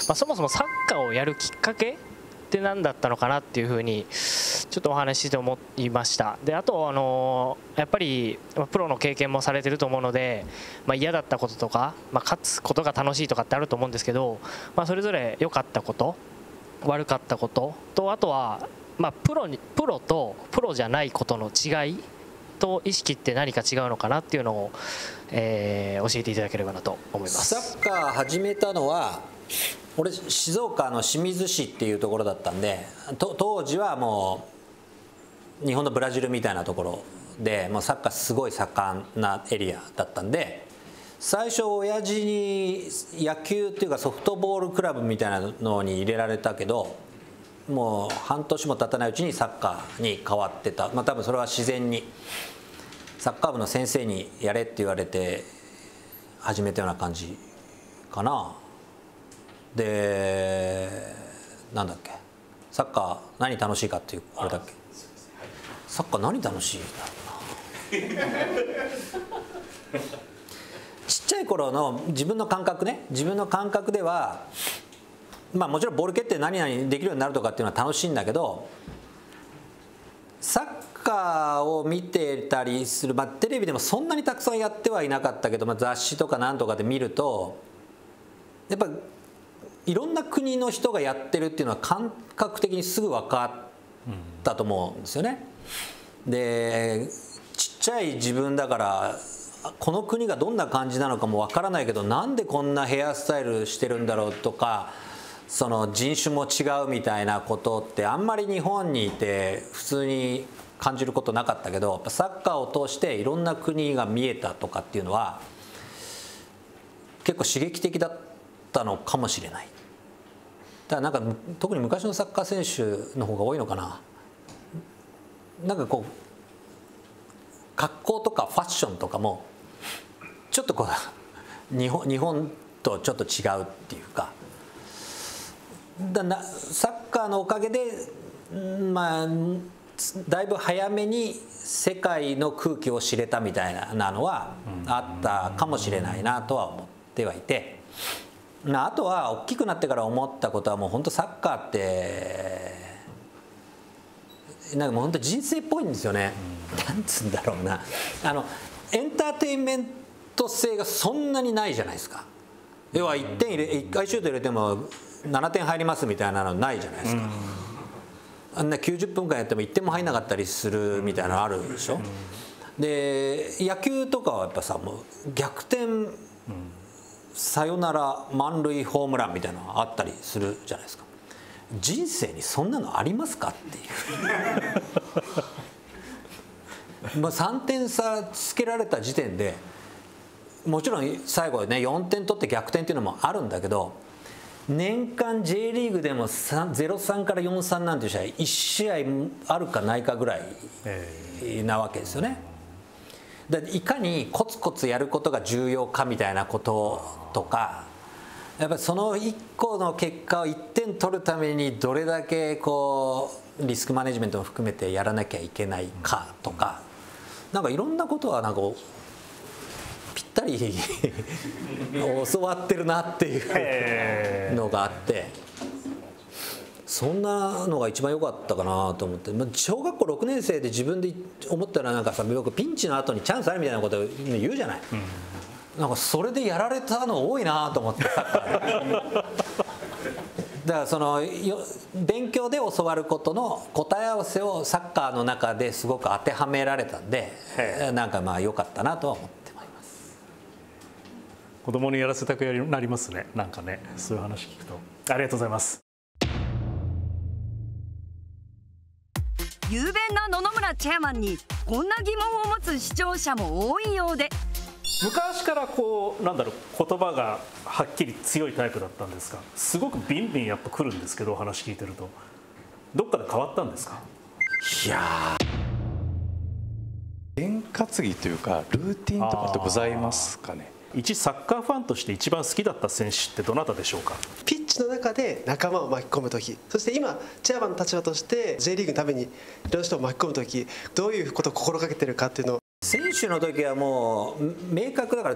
そもそもサッカーをやるきっかけって何だったのかなっていうふうにちょっとお話しして思いました。であとやっぱりプロの経験もされてると思うので、嫌だったこととか、勝つことが楽しいとかってあると思うんですけど、それぞれ良かったこと悪かったことと、あとはプロとプロじゃないことの違いと意識って何か違うのかなっていうのを、教えていただければなと思います。 サッカー始めたのは俺静岡の清水市っていうところだったんで、当時はもう日本のブラジルみたいなところでもうサッカーすごい盛んなエリアだったんで、最初親父に野球っていうかソフトボールクラブみたいなのに入れられたけど、もう半年も経たないうちにサッカーに変わってた。多分それは自然にサッカー部の先生にやれって言われて始めたような感じかな。でなんだっけ、サッカー何楽しいかっていうあれだっけ、サッカー何楽しいんだろうなちっちゃい頃の自分の感覚ではもちろんボール蹴って何々できるようになるとかっていうのは楽しいんだけど、サッカーを見てたりする、テレビでもそんなにたくさんやってはいなかったけど、雑誌とかなんとかで見るとやっぱいろんな国の人がやってるっていうのは感覚的にすぐ分かったと思うんですよね。でちっちゃい自分だからこの国がどんな感じなのかも分からないけど、なんでこんなヘアスタイルしてるんだろうとか、その人種も違うみたいなことってあんまり日本にいて普通に感じることなかったけど、サッカーを通していろんな国が見えたとかっていうのは結構刺激的だったのかもしれない。だから特に昔のサッカー選手の方が多いのかな。こう格好とかファッションとかもちょっとこう日本とちょっと違うっていうか、サッカーのおかげでだいぶ早めに世界の空気を知れたみたいなのはあったかもしれないなとは思ってはいて、あとは大きくなってから思ったことはもう本当サッカーってもう本当人生っぽいんですよね。なんつうんだろうな、エンターテインメント性がそんなにないじゃないですか。要は1回シュート入れても7点入りますみたいなのないじゃないですか。あんな90分間やっても1点も入んなかったりするみたいなのあるでしょ。で野球とかはやっぱさ、もう逆転サヨナラ満塁ホームランみたいなのあったりするじゃないですか。人生にそんなのありますかっていう3点差つけられた時点でもちろん最後ね4点取って逆転っていうのもあるんだけど、年間 J リーグでも0-3から4-3なんていう試合1試合あるかないかぐらいなわけですよね。いかにコツコツやることが重要かみたいなこととか、やっぱりその1個の結果を1点取るためにどれだけこうリスクマネジメントも含めてやらなきゃいけないかとか、いろんなことはぴったり教わってるなっていうのがあって、そんなのが一番良かったかなと思って。小学校6年生で自分で思ったらよくピンチの後にチャンスあるみたいなことを言うじゃない。それでやられたの多いなと思ってサッカーでだからその勉強で教わることの答え合わせをサッカーの中ですごく当てはめられたんで、良かったなとは思ってます。 子供にやらせたくなりますね。そういう話聞くと。ありがとうございます。 雄弁な野々村チェアマンにこんな疑問を持つ視聴者も多いようで、 昔から言葉がはっきり強いタイプだったんですが、すごくビンビンやっぱ来るんですけど、お話聞いてるとどっかで変わったんですか？ いや験担ぎというかルーティンとかってございますかね？ 一サッカーファンとして一番好きだった選手ってどなたでしょうか？ ピッチの中で仲間を巻き込む時、そして今チェアマンの立場として J リーグのためにいろんな人を巻き込む時、どういうことを心がけてるかっていうのを。 選手の時はもう明確だから